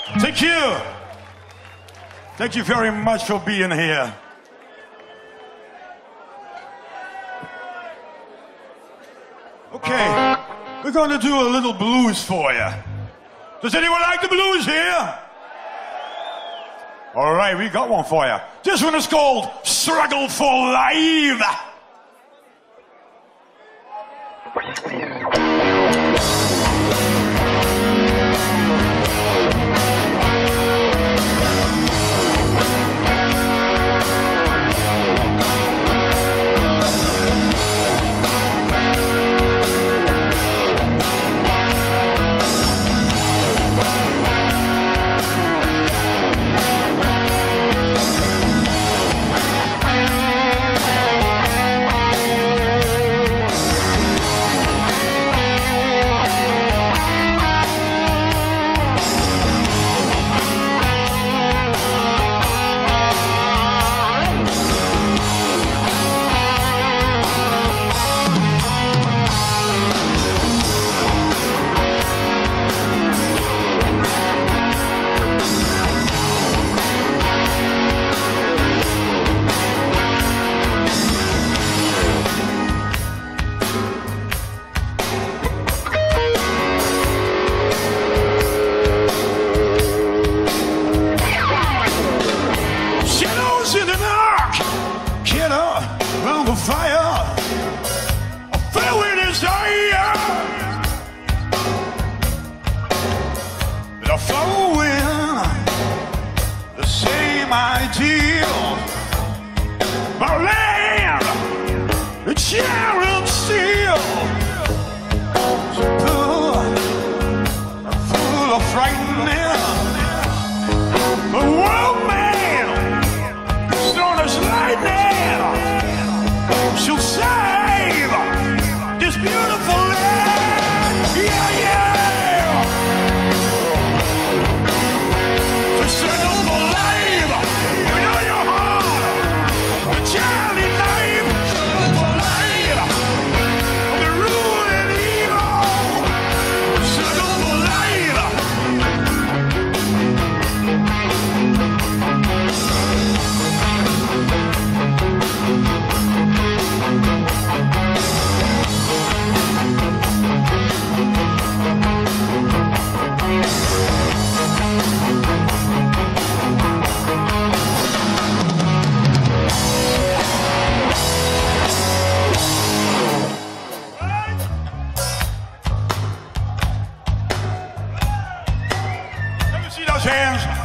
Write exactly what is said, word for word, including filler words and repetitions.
Thank you. Thank you very much for being here. Okay, we're going to do a little blues for you. Does anyone like the blues here? All right, we got one for you. This one is called Struggle for Life. Fire, I feel with desire, but I follow in the same ideal. My land, the chariot steel, full, full of frightening. The world man, storm is lightning. She'll save this beautiful land. Yeah, yeah. To struggle for life with all your heart. The child in life, struggle for life. The rule and evil, struggle for life. Hands.